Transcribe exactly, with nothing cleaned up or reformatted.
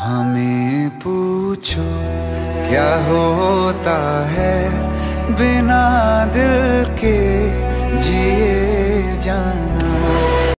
हमें पूछो क्या होता है बिना दिल के।